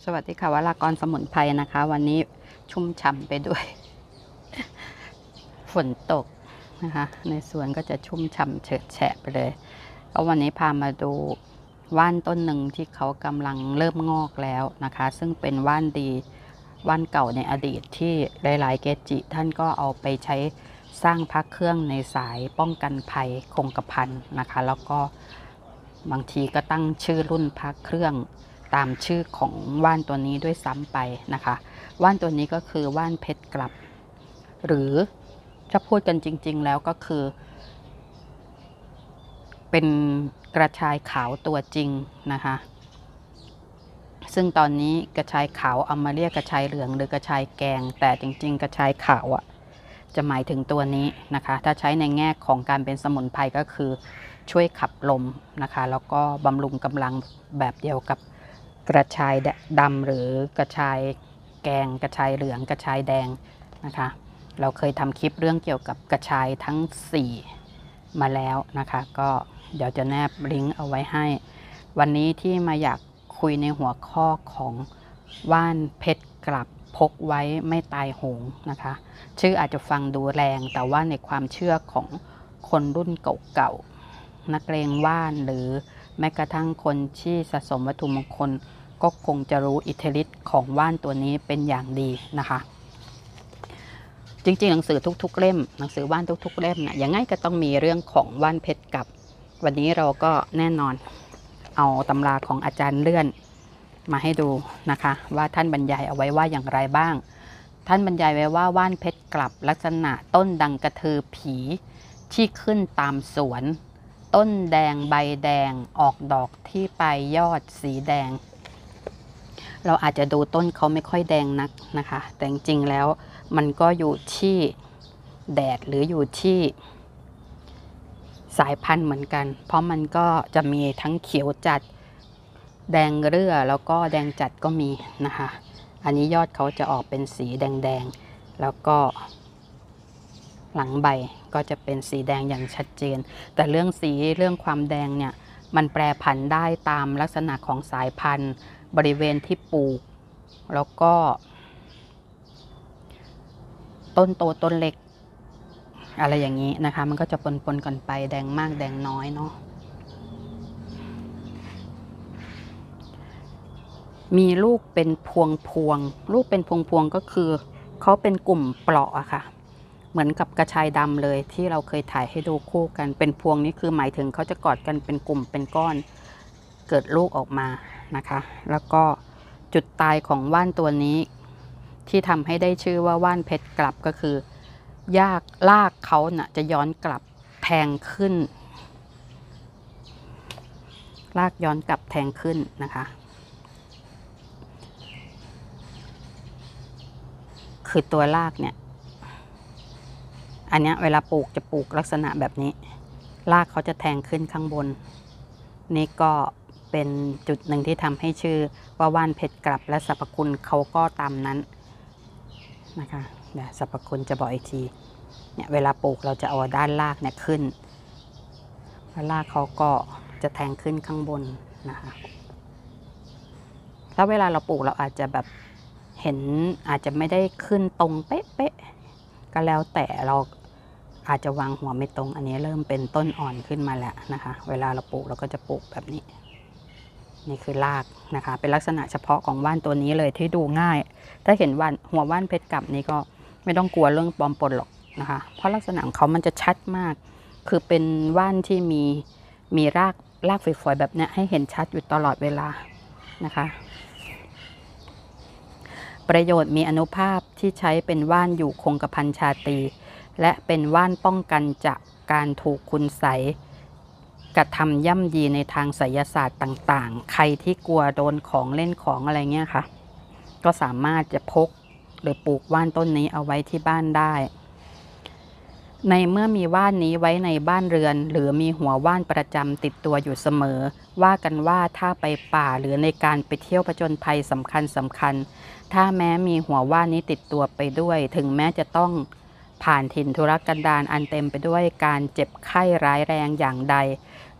สวัสดีค่ะวรากรสมุนไพรนะคะ วันนี้ชุ่มฉ่ำไปด้วย ฝนตกนะคะในสวนก็จะชุ่มฉ่ำเฉิดแฉะไปเลยก็วันนี้พามาดูว่านต้นหนึ่งที่เขากำลังเริ่มงอกแล้วนะคะซึ่งเป็นว่านดีว่านเก่าในอดีตที่หลายๆเกจิท่านก็เอาไปใช้สร้างพระเครื่องในสายป้องกันภัยคงกระพันนะคะแล้วก็บางทีก็ตั้งชื่อรุ่นพระเครื่องตามชื่อของว่านตัวนี้ด้วยซ้ำไปนะคะว่านตัวนี้ก็คือว่านเพชรกลับหรือถ้าพูดกันจริงๆแล้วก็คือเป็นกระชายขาวตัวจริงนะคะซึ่งตอนนี้กระชายขาวเอามาเรียกกระชายเหลืองหรือกระชายแกงแต่จริงๆกระชายขาวอ่ะจะหมายถึงตัวนี้นะคะถ้าใช้ในแง่ของการเป็นสมุนไพรก็คือช่วยขับลมนะคะแล้วก็บำรุงกำลังแบบเดียวกับกระชายดำหรือกระชายแกงกระชายเหลืองกระชายแดงนะคะเราเคยทำคลิปเรื่องเกี่ยวกับกระชายทั้ง4มาแล้วนะคะก็เดี๋ยวจะแนบลิงก์เอาไว้ให้วันนี้ที่มาอยากคุยในหัวข้อของว่านเพชรกลับพกไว้ไม่ตายโหงนะคะชื่ออาจจะฟังดูแรงแต่ว่าในความเชื่อของคนรุ่นเก่าๆนักเลงว่านหรือแม้กระทั่งคนที่สะสมวัตถุมงคลก็คงจะรู้อิทธิฤทธิ์ของว่านตัวนี้เป็นอย่างดีนะคะจริงๆหนังสือทุกๆเล่มหนังสือว่านทุกๆเล่มนะยังไงก็ต้องมีเรื่องของว่านเพชรกลับวันนี้เราก็แน่นอนเอาตำราของอาจารย์เลื่อนมาให้ดูนะคะว่าท่านบรรยายเอาไว้ว่าอย่างไรบ้างท่านบรรยายไว้ว่าว่านเพชรกลับลักษณะต้นดังกระทือผีที่ขึ้นตามสวนต้นแดงใบแดงออกดอกที่ปลายยอดสีแดงเราอาจจะดูต้นเขาไม่ค่อยแดงนักนะคะแต่จริงๆแล้วมันก็อยู่ที่แดดหรืออยู่ที่สายพันธุ์เหมือนกันเพราะมันก็จะมีทั้งเขียวจัดแดงเรื่อแล้วก็แดงจัดก็มีนะคะอันนี้ยอดเขาจะออกเป็นสีแดงๆแล้วก็หลังใบก็จะเป็นสีแดงอย่างชัดเจนแต่เรื่องสีเรื่องความแดงเนี่ยมันแปรผันได้ตามลักษณะของสายพันธุ์บริเวณที่ปลูกแล้วก็ต้นโตต้นเล็กอะไรอย่างนี้นะคะมันก็จะปนกันไปแดงมากแดงน้อยเนาะมีลูกเป็นพวงลูกเป็นพวงก็คือเขาเป็นกลุ่มเปราะอะค่ะเหมือนกับกระชายดำเลยที่เราเคยถ่ายให้ดูคู่กันเป็นพวงนี้คือหมายถึงเขาจะกอดกันเป็นกลุ่มเป็นก้อนเกิดลูกออกมานะคะแล้วก็จุดตายของว่านตัวนี้ที่ทำให้ได้ชื่อว่าว่านเพชรกลับก็คือลากเขาน่ะจะย้อนกลับแทงขึ้นลากย้อนกลับแทงขึ้นนะคะคือตัวรากเนี่ยอันนี้เวลาปลูกจะปลูกลักษณะแบบนี้รากเขาจะแทงขึ้นข้างบนนี่ก็เป็นจุดหนึ่งที่ทำให้ชื่อว่าว่านเพชรกลับและสรรพคุณเขาก็ตามนั้นนะคะเดี๋ยวสรรพคุณจะบอกอีกทีเนี่ยเวลาปลูกเราจะเอาด้านรากเนี่ยขึ้นแล้วรากเขาก็จะแทงขึ้นข้างบนนะคะแล้วเวลาเราปลูกเราอาจจะแบบเห็นอาจจะไม่ได้ขึ้นตรงเป๊ะๆก็แล้วแต่เราอาจจะวางหัวไม่ตรงอันนี้เริ่มเป็นต้นอ่อนขึ้นมาแล้วนะคะเวลาเราปลูกเราก็จะปลูกแบบนี้นี่คือรากนะคะเป็นลักษณะเฉพาะของว่านตัวนี้เลยที่ดูง่ายถ้าเห็นหัวว่านเพชรกลับนี้ก็ไม่ต้องกลัวเรื่องปลอมปนหรอกนะคะเพราะลักษณะของเขามันจะชัดมากคือเป็นว่านที่มีรากฝอยๆแบบนี้ให้เห็นชัดอยู่ตลอดเวลานะคะประโยชน์มีอานุภาพที่ใช้เป็นว่านอยู่คงกระพันชาตรีและเป็นว่านป้องกันจากการถูกคุณไสยกระทำย่ำยีในทางไสยศาสตร์ต่างๆใครที่กลัวโดนของเล่นของอะไรเงี้ยค่ะก็สามารถจะพกหรือปลูกว่านต้นนี้เอาไว้ที่บ้านได้ในเมื่อมีว่านนี้ไว้ในบ้านเรือนหรือมีหัวว่านประจำติดตัวอยู่เสมอว่ากันว่าถ้าไปป่าหรือในการไปเที่ยวผจญภัยสำคัญถ้าแม้มีหัวว่านนี้ติดตัวไปด้วยถึงแม้จะต้องผ่านถิ่นทุรกันดารอันเต็มไปด้วยการเจ็บไข้ร้ายแรงอย่างใด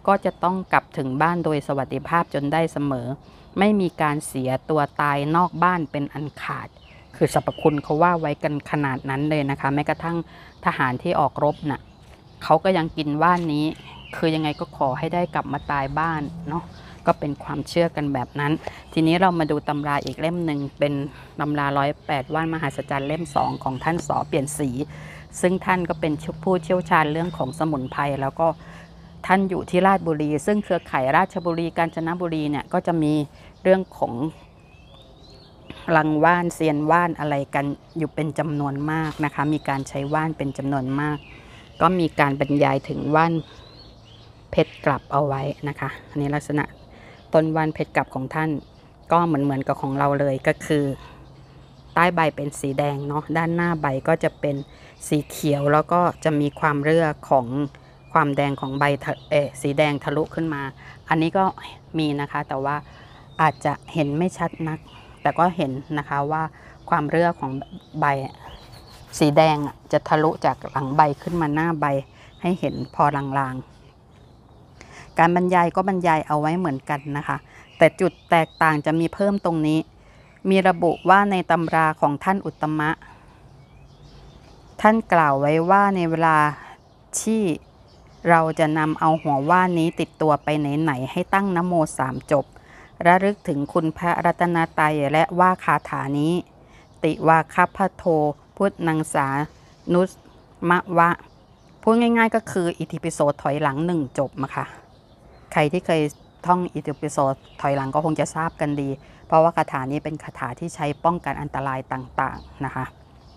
ก็จะต้องกลับถึงบ้านโดยสวัสดิภาพจนได้เสมอไม่มีการเสียตัวตายนอกบ้านเป็นอันขาดคือสรรพคุณเขาว่าไว้กันขนาดนั้นเลยนะคะแม้กระทั่งทหารที่ออกรบน่ะเขาก็ยังกินว่านนี้คือยังไงก็ขอให้ได้กลับมาตายบ้านเนาะก็เป็นความเชื่อกันแบบนั้นทีนี้เรามาดูตำราอีกเล่มหนึ่งเป็นตำรา108ว่านมหัศจรรย์เล่ม2ของท่านส.เปลี่ยนสีซึ่งท่านก็เป็นผู้เชี่ยวชาญเรื่องของสมุนไพรแล้วก็ท่านอยู่ที่ราชบุรีซึ่งเครือข่ายราชบุรีกาญจนบุรีเนี่ยก็จะมีเรื่องของลังว่านเซียนว่านอะไรกันอยู่เป็นจำนวนมากนะคะมีการใช้ว่านเป็นจำนวนมากก็มีการบรรยายถึงว่านเพชรกลับเอาไว้นะคะอันนี้ลักษณะต้นว่านเพชรกลับของท่านก็เหมือนกับของเราเลยก็คือใต้ใบเป็นสีแดงเนาะด้านหน้าใบก็จะเป็นสีเขียวแล้วก็จะมีความเรื่อของความแดงของใบสีแดงทะลุขึ้นมาอันนี้ก็มีนะคะแต่ว่าอาจจะเห็นไม่ชัดนักแต่ก็เห็นนะคะว่าความเรื่อของใบสีแดงจะทะลุจากหลังใบขึ้นมาหน้าใบให้เห็นพอลางๆการบรรยายก็บรรยายเอาไว้เหมือนกันนะคะแต่จุดแตกต่างจะมีเพิ่มตรงนี้มีระบุว่าในตำราของท่านอุตตมะท่านกล่าวไว้ว่าในเวลาที่เราจะนำเอาหัวว่านนี้ติดตัวไปไหนๆให้ตั้งนะโม3 จบระลึกถึงคุณพระรัตนตรัยและว่าคาถานี้ติวาคัพพโทพุทธนังสานุสมะวะพูดง่ายๆก็คืออิติปิโสถอยหลัง1 จบมาค่ะใครที่เคยท่องอิติปิโสถอยหลังก็คงจะทราบกันดีเพราะว่าคาถานี้เป็นคาถาที่ใช้ป้องกันอันตรายต่างๆนะคะ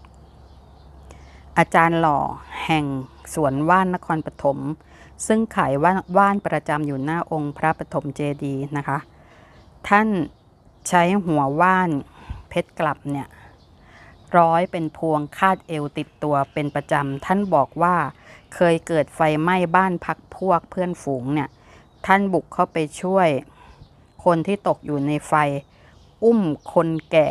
อาจารย์หล่อแห่งสวนว่านนครปฐมซึ่งขายว่านประจำอยู่หน้าองค์พระปฐมเจดีย์นะคะท่านใช้หัวว่านเพชรกลับเนี่ยร้อยเป็นพวงคาดเอวติดตัวเป็นประจำท่านบอกว่าเคยเกิดไฟไหม้บ้านพักพวกเพื่อนฝูงเนี่ยท่านบุกเข้าไปช่วยคนที่ตกอยู่ในไฟอุ้มคนแก่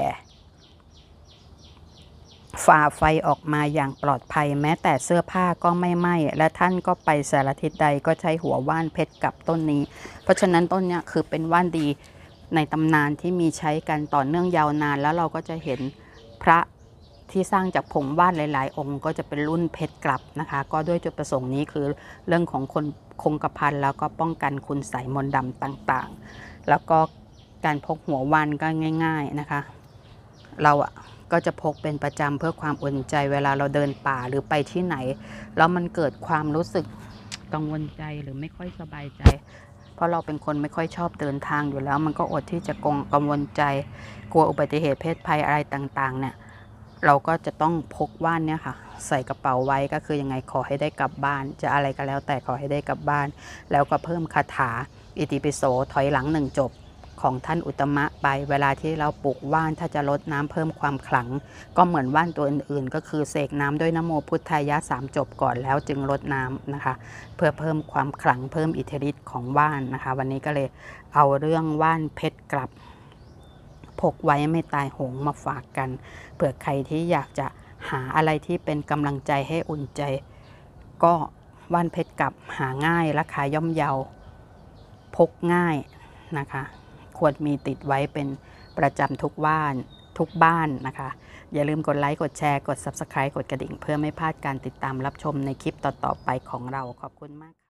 ฝ่าไฟออกมาอย่างปลอดภัยแม้แต่เสื้อผ้าก็ไม่ไหม้และท่านก็ไปสารทิศใดก็ใช้หัวว่านเพชรกับต้นนี้เพราะฉะนั้นต้นนี้คือเป็นว่านดีในตำนานที่มีใช้กันต่อเนื่องยาวนานแล้วเราก็จะเห็นพระที่สร้างจากผงว่านหลายๆองค์ก็จะเป็นรุ่นเพชรกลับนะคะก็ด้วยจุดประสงค์นี้คือเรื่องของคนคงกระพันแล้วก็ป้องกันคุณไสยมนต์ดำต่างๆแล้วก็การพกหัวว่านก็ง่ายๆนะคะเราก็จะพกเป็นประจำเพื่อความอุ่นใจเวลาเราเดินป่าหรือไปที่ไหนแล้วมันเกิดความรู้สึกกังวลใจหรือไม่ค่อยสบายใจเพราะเราเป็นคนไม่ค่อยชอบเดินทางอยู่แล้วมันก็อดที่จะกังวลใจกลัวอุบัติเหตุเพศภัยอะไรต่างๆเนี่ยเราก็จะต้องพกว่านเนี่ยค่ะใส่กระเป๋าไว้ก็คือยังไงขอให้ได้กลับบ้านจะอะไรก็แล้วแต่ขอให้ได้กลับบ้านแล้วก็เพิ่มคาถาอิติปิโสถอยหลัง1 จบของท่านอุตตมะไปเวลาที่เราปลูกว่านถ้าจะลดน้ำเพิ่มความขลังก็เหมือนว่านตัวอื่นๆก็คือเสกน้ำด้วยนะโมพุทธายะ3 จบก่อนแล้วจึงลดน้ำนะคะเพื่อเพิ่มความขลังเพิ่มอิทธิฤทธิ์ของว่านนะคะวันนี้ก็เลยเอาเรื่องว่านเพชรกลับพกไว้ไม่ตายโหงมาฝากกันเผื่อใครที่อยากจะหาอะไรที่เป็นกำลังใจให้อุ่นใจก็ว่านเพชรกลับหาง่ายราคาย่อมเยาพกง่ายนะคะควรมีติดไว้เป็นประจำทุกบ้านนะคะอย่าลืมกดไลค์กดแชร์กด Subscribe กดกระดิ่งเพื่อไม่พลาดการติดตามรับชมในคลิปต่อๆไปของเราขอบคุณมาก